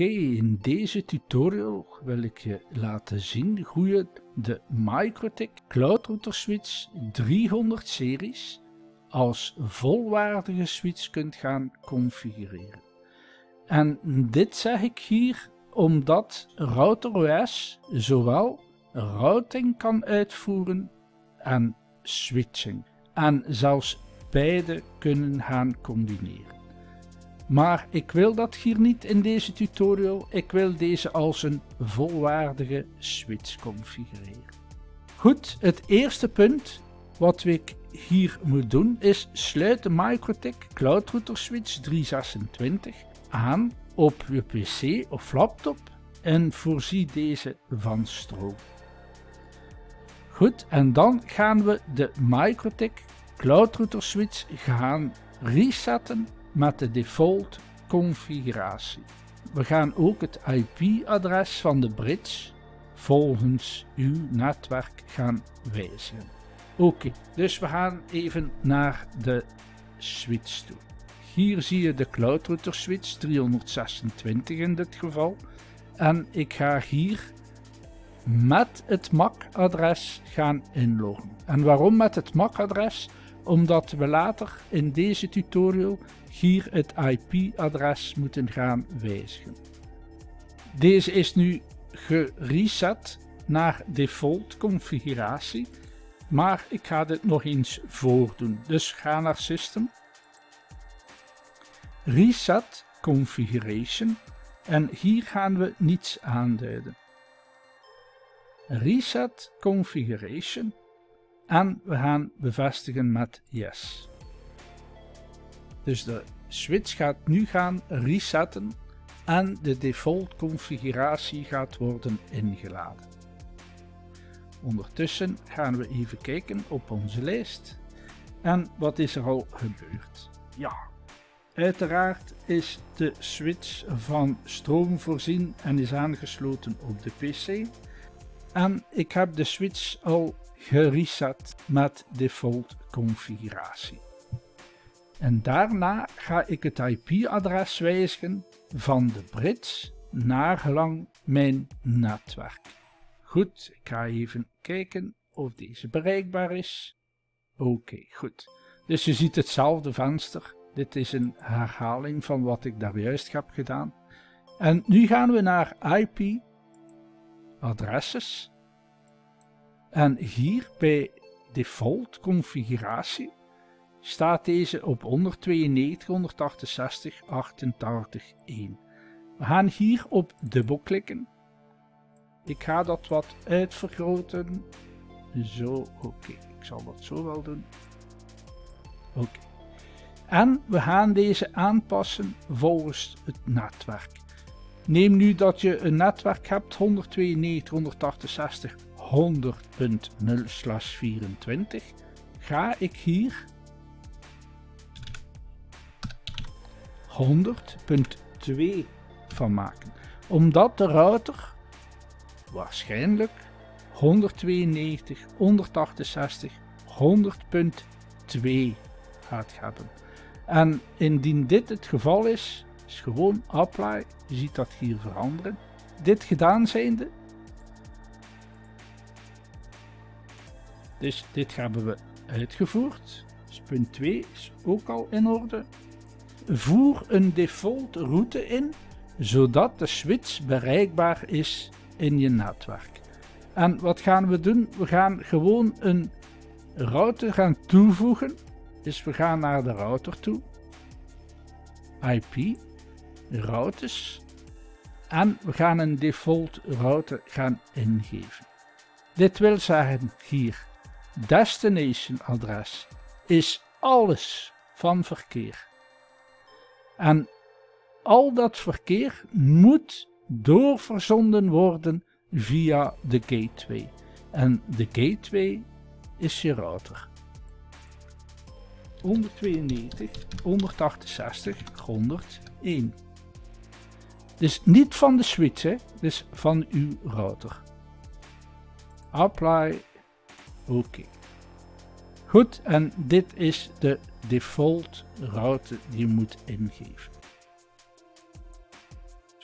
Oké, in deze tutorial wil ik je laten zien hoe je de MikroTik Cloud Router Switch 300 series als volwaardige switch kunt gaan configureren. En dit zeg ik hier omdat RouterOS zowel routing kan uitvoeren en switching. En zelfs beide kunnen gaan combineren. Maar ik wil dat hier niet in deze tutorial, ik wil deze als een volwaardige switch configureren. Goed, het eerste punt wat ik hier moet doen is sluit de MikroTik Cloud Router Switch 326 aan op je PC of laptop en voorzie deze van stroom. Goed, en dan gaan we de MikroTik Cloud Router Switch gaan resetten met de default configuratie. We gaan ook het IP-adres van de bridge volgens uw netwerk gaan wijzigen. Oké, dus we gaan even naar de switch toe. Hier zie je de Cloud Router Switch 326 in dit geval. En ik ga hier met het MAC-adres gaan inloggen. En waarom met het MAC-adres? Omdat we later in deze tutorial hier het IP-adres moeten gaan wijzigen. Deze is nu gereset naar default configuratie, maar ik ga dit nog eens voordoen. Dus ga naar System, Reset Configuration en hier gaan we niets aanduiden. Reset Configuration. En we gaan bevestigen met yes. Dus de switch gaat nu gaan resetten en de default configuratie gaat worden ingeladen. Ondertussen gaan we even kijken op onze lijst. En wat is er al gebeurd? Ja, uiteraard is de switch van stroom voorzien en is aangesloten op de PC. En ik heb de switch al gereset met default configuratie. En daarna ga ik het IP-adres wijzigen van de bridge naar gelang mijn netwerk. Goed, ik ga even kijken of deze bereikbaar is. Oké, goed. Dus je ziet hetzelfde venster. Dit is een herhaling van wat ik daar juist heb gedaan. En nu gaan we naar IP-adresses. En hier bij default configuratie staat deze op 192.168.88.1. We gaan hier op dubbelklikken. Ik ga dat wat uitvergroten. Zo, oké. Ik zal dat zo wel doen. Oké. En we gaan deze aanpassen volgens het netwerk. Neem nu dat je een netwerk hebt 192.168.100.0/24. Ga ik hier 100.2 van maken. Omdat de router waarschijnlijk 192.168.100.2 gaat hebben. En indien dit het geval is gewoon apply. Je ziet dat hier veranderen. Dit gedaan zijnde. Dus dit hebben we uitgevoerd. Dus punt 2 is ook al in orde. Voer een default route in, zodat de switch bereikbaar is in je netwerk. En wat gaan we doen? We gaan gewoon een router gaan toevoegen. Dus we gaan naar de router toe. IP, routers. En we gaan een default router gaan ingeven. Dit wil zeggen hier, destination adres is alles van verkeer. En al dat verkeer moet doorverzonden worden via de gateway. En de gateway is je router. 192.168.101. Dus niet van de switch, hè? Dus van uw router. Apply. Oké. Goed, en dit is de default route die je moet ingeven.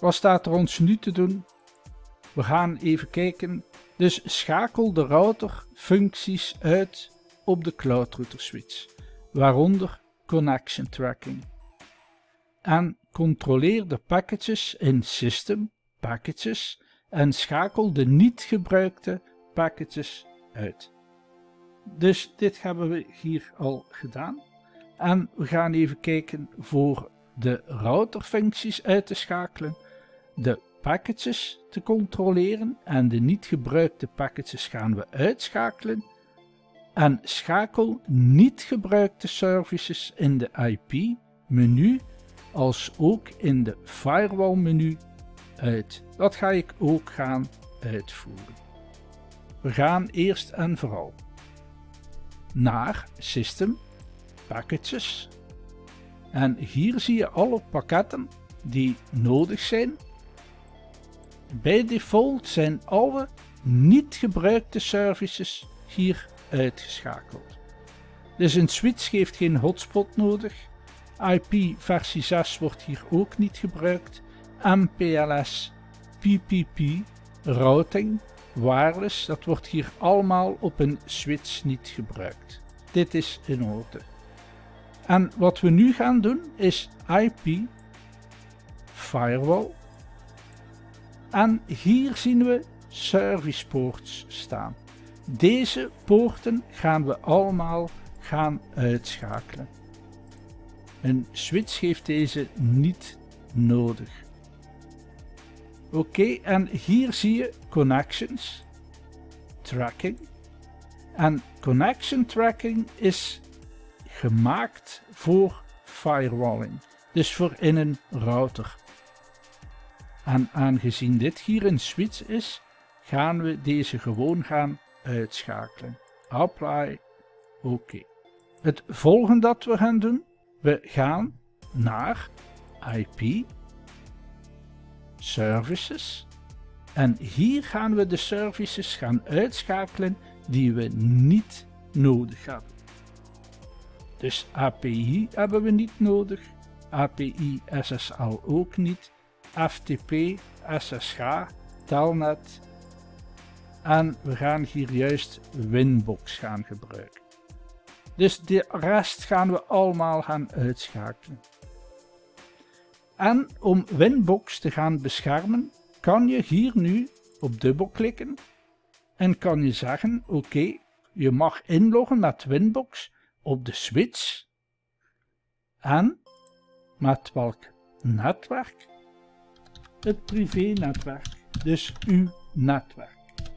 Wat staat er ons nu te doen? We gaan even kijken. Dus schakel de routerfuncties uit op de Cloud Router switch, waaronder Connection Tracking. En controleer de packages in System Packages en schakel de niet gebruikte packages uit. Dus dit hebben we hier al gedaan. En we gaan even kijken voor de routerfuncties uit te schakelen, de packages te controleren en de niet gebruikte packages gaan we uitschakelen. En schakel niet gebruikte services in de IP menu als ook in de firewall menu uit. Dat ga ik ook gaan uitvoeren. We gaan eerst en vooral naar System Packages en hier zie je alle pakketten die nodig zijn. Bij default zijn alle niet gebruikte services hier uitgeschakeld. Dus een switch heeft geen hotspot nodig. IP versie 6 wordt hier ook niet gebruikt. MPLS, PPP, routing, wireless, dat wordt hier allemaal op een switch niet gebruikt. Dit is in orde. En wat we nu gaan doen is IP, firewall. En hier zien we service ports staan. Deze poorten gaan we allemaal gaan uitschakelen. Een switch heeft deze niet nodig. Oké, en hier zie je connections, tracking. En connection tracking is gemaakt voor firewalling, dus voor in een router. En aangezien dit hier een switch is, gaan we deze gewoon gaan uitschakelen. Apply, oké. Het volgende dat we gaan doen, we gaan naar IP, services. En hier gaan we de services gaan uitschakelen die we niet nodig hebben. Dus API hebben we niet nodig, API SSL ook niet, FTP, SSH, Telnet en we gaan hier juist Winbox gaan gebruiken. Dus de rest gaan we allemaal gaan uitschakelen. En om Winbox te gaan beschermen, kan je hier nu op dubbelklikken en kan je zeggen, oké, je mag inloggen met Winbox op de switch en met welk netwerk? Het privé-netwerk, dus uw netwerk.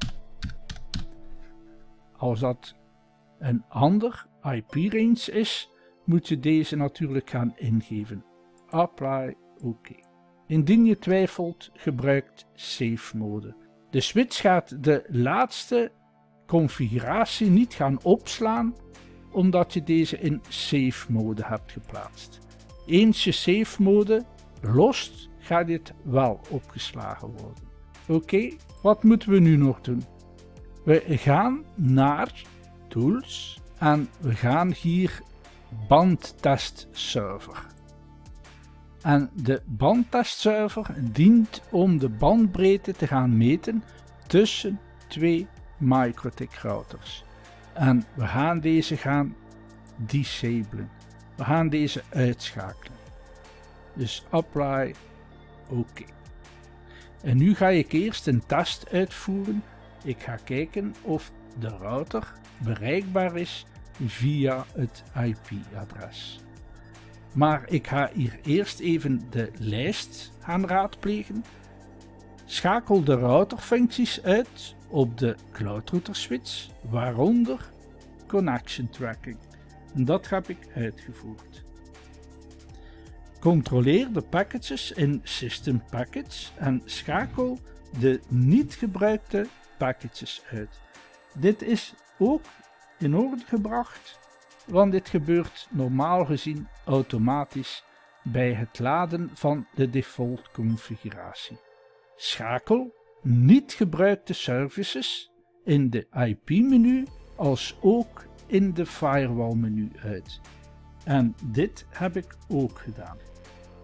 Als dat een ander IP-range is, moet je deze natuurlijk gaan ingeven. Apply, oké. Indien je twijfelt, gebruikt safe mode. De switch gaat de laatste configuratie niet gaan opslaan, omdat je deze in safe mode hebt geplaatst. Eens je safe mode lost, gaat dit wel opgeslagen worden. Oké, wat moeten we nu nog doen? We gaan naar Tools en we gaan hier bandtest server. En de bandtest server dient om de bandbreedte te gaan meten tussen twee MikroTik routers. En we gaan deze gaan disablen. We gaan deze uitschakelen. Dus apply, oké. En nu ga ik eerst een test uitvoeren. Ik ga kijken of de router bereikbaar is via het IP-adres. Maar ik ga hier eerst even de lijst gaan raadplegen. Schakel de routerfuncties uit op de Cloud Router switch, waaronder Connection Tracking. En dat heb ik uitgevoerd. Controleer de packages in System Package en schakel de niet gebruikte packages uit. Dit is ook in orde gebracht, want dit gebeurt normaal gezien automatisch bij het laden van de default configuratie. Schakel niet gebruikte services in de IP-menu als ook in de firewall-menu uit. En dit heb ik ook gedaan.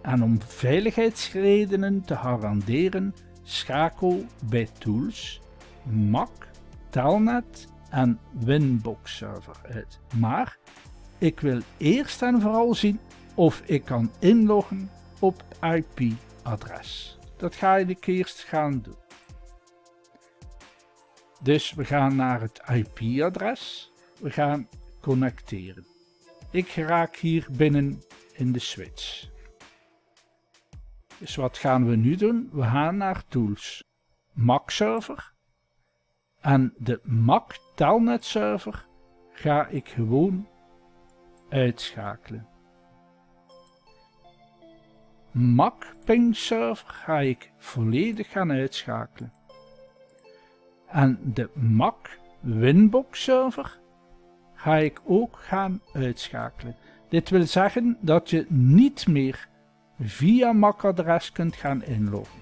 En om veiligheidsredenen te garanderen, schakel bij Tools, MAC, Telnet en Winbox server uit. Maar ik wil eerst en vooral zien of ik kan inloggen op IP-adres. Dat ga ik eerst gaan doen. Dus we gaan naar het IP-adres. We gaan connecteren. Ik raak hier binnen in de switch. Dus wat gaan we nu doen? We gaan naar Tools, MAC server. En de MAC Telnet server ga ik gewoon uitschakelen. MAC ping server ga ik volledig gaan uitschakelen. En de MAC Winbox server ga ik ook gaan uitschakelen. Dit wil zeggen dat je niet meer via MAC-adres kunt gaan inloggen.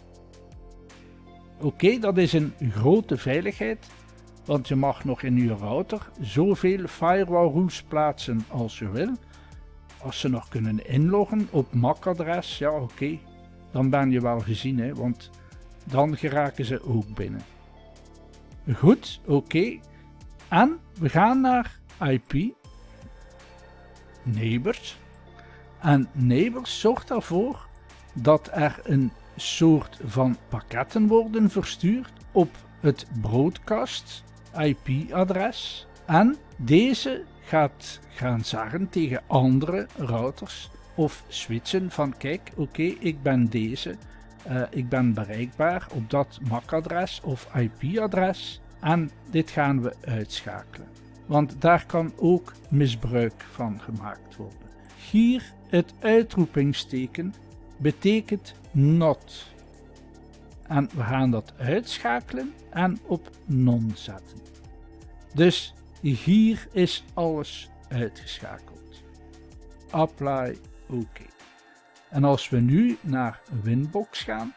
Oké, dat is een grote veiligheid, want je mag nog in je router zoveel firewall rules plaatsen als je wil. Als ze nog kunnen inloggen op MAC-adres, ja oké, dan ben je wel gezien, hè, want dan geraken ze ook binnen. Goed, oké. En we gaan naar IP, Neighbors. En Neighbors zorgt ervoor dat er een soort van pakketten worden verstuurd op het broadcast IP-adres. En deze gaat gaan zeggen tegen andere routers of switchen van kijk, oké, ik ben deze, ik ben bereikbaar op dat MAC-adres of IP-adres en dit gaan we uitschakelen. Want daar kan ook misbruik van gemaakt worden. Hier het uitroepingsteken betekent not. En we gaan dat uitschakelen en op non zetten. Dus hier is alles uitgeschakeld. Apply, oké. En als we nu naar Winbox gaan,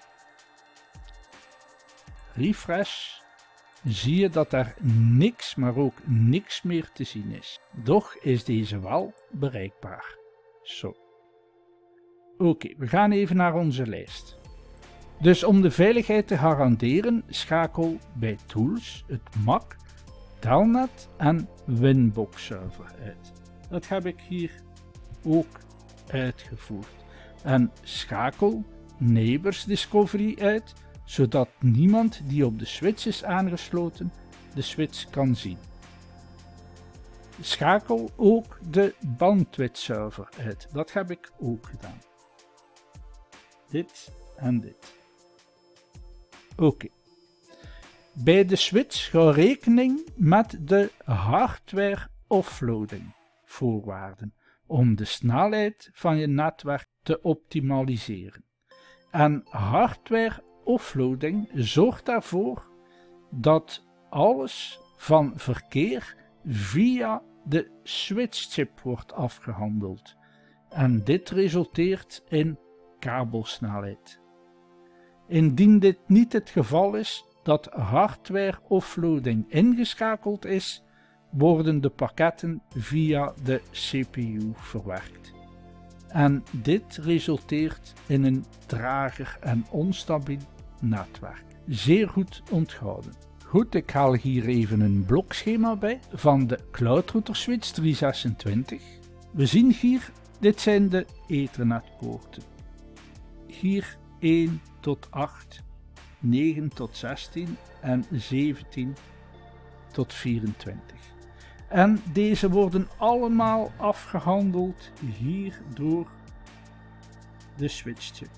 refresh, zie je dat er niks, maar ook niks meer te zien is. Doch is deze wel bereikbaar. Zo. Oké, we gaan even naar onze lijst. Dus om de veiligheid te garanderen, schakel bij Tools het MAC, Telnet en Winbox server uit. Dat heb ik hier ook uitgevoerd. En schakel Neighbors Discovery uit, zodat niemand die op de switch is aangesloten de switch kan zien. Schakel ook de bandwidth server uit. Dat heb ik ook gedaan. Dit en dit. Oké. Bij de switch ga rekening met de hardware offloading voorwaarden om de snelheid van je netwerk te optimaliseren. En hardware offloading zorgt ervoor dat alles van verkeer via de switchchip wordt afgehandeld. En dit resulteert in kabelsnelheid. Indien dit niet het geval is dat hardware offloading ingeschakeld is, worden de pakketten via de CPU verwerkt. En dit resulteert in een trager en onstabiel netwerk. Zeer goed onthouden. Goed, ik haal hier even een blokschema bij van de Cloud Router Switch 326. We zien hier, dit zijn de Ethernetpoorten. Hier 1 tot 8, 9 tot 16 en 17 tot 24. En deze worden allemaal afgehandeld hier door de switchchip.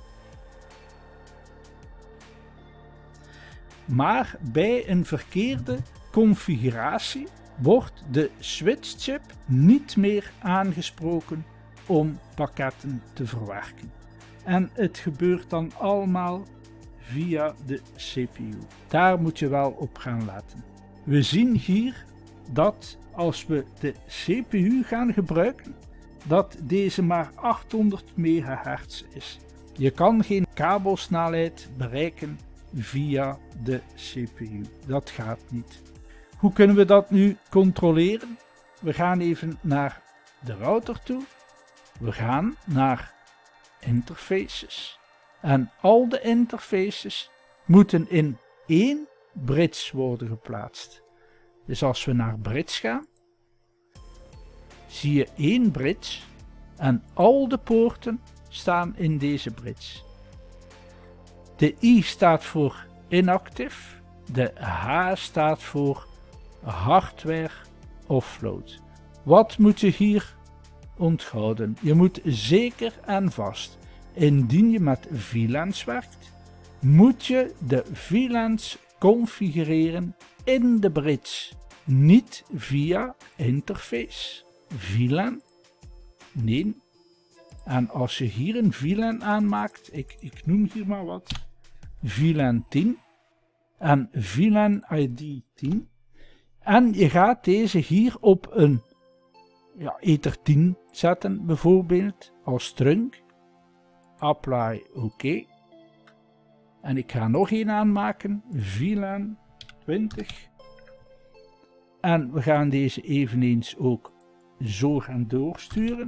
Maar bij een verkeerde configuratie wordt de switchchip niet meer aangesproken om pakketten te verwerken. En het gebeurt dan allemaal via de CPU. Daar moet je wel op gaan letten. We zien hier dat als we de CPU gaan gebruiken, dat deze maar 800 MHz is. Je kan geen kabelsnelheid bereiken via de CPU. Dat gaat niet. Hoe kunnen we dat nu controleren? We gaan even naar de router toe. We gaan naar interfaces. En al de interfaces moeten in één bridge worden geplaatst. Dus als we naar bridge gaan, zie je één bridge en al de poorten staan in deze bridge. De I staat voor inactive, de H staat voor hardware offload. Wat moet je hier onthouden? Je moet zeker en vast, indien je met VLANs werkt, moet je de VLANs configureren in de bridge, niet via interface. VLAN? Nee. En als je hier een VLAN aanmaakt, ik noem hier maar wat, VLAN 10 en VLAN ID 10, en je gaat deze hier op een Ether 10 zetten, bijvoorbeeld als trunk, apply OK. En ik ga nog een aanmaken, VLAN 20. En we gaan deze eveneens ook zo gaan doorsturen.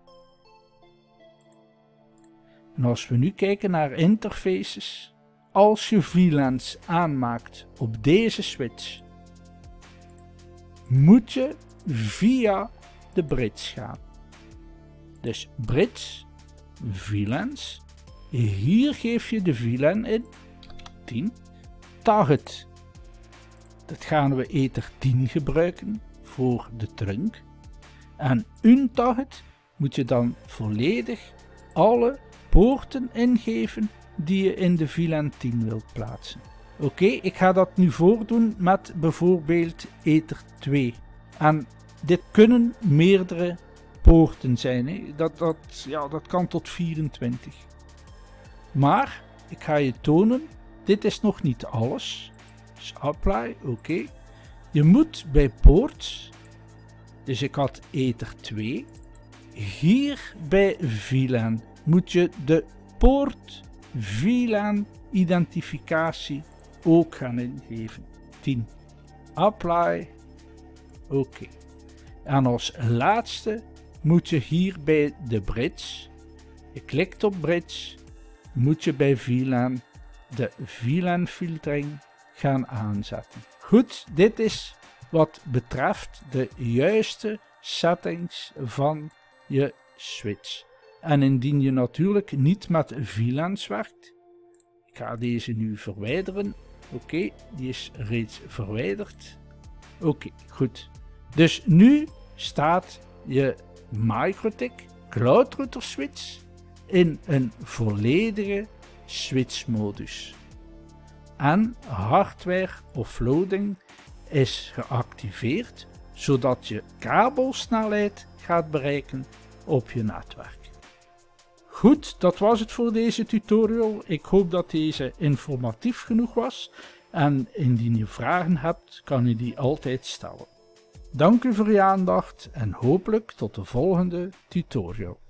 En als we nu kijken naar interfaces, als je VLANs aanmaakt op deze switch, moet je via de bridge gaan. Dus bridge, VLANs, hier geef je de VLAN in, 10, target, dat gaan we Ether 10 gebruiken voor de trunk. En untarget moet je dan volledig alle poorten ingeven die je in de VLAN 10 wilt plaatsen. Oké, ik ga dat nu voordoen met bijvoorbeeld Ether 2. En dit kunnen meerdere poorten zijn. Hè. Dat kan tot 24. Maar ik ga je tonen, dit is nog niet alles. Dus apply, oké. Je moet bij poorts, dus ik had Ether 2, hier bij VLAN moet je de poort VLAN identificatie ook gaan ingeven. 10. Apply, oké. En als laatste moet je hier bij de bridge, je klikt op bridge, moet je bij VLAN de VLAN filtering gaan aanzetten. Goed, dit is wat betreft de juiste settings van je switch. En indien je natuurlijk niet met VLANs werkt, ik ga deze nu verwijderen. Oké, die is reeds verwijderd. Oké, goed. Dus nu staat je MikroTik Cloud Router Switch in een volledige switchmodus. En hardware offloading is geactiveerd, zodat je kabelsnelheid gaat bereiken op je netwerk. Goed, dat was het voor deze tutorial. Ik hoop dat deze informatief genoeg was. En indien je vragen hebt, kan je die altijd stellen. Dank u voor je aandacht en hopelijk tot de volgende tutorial.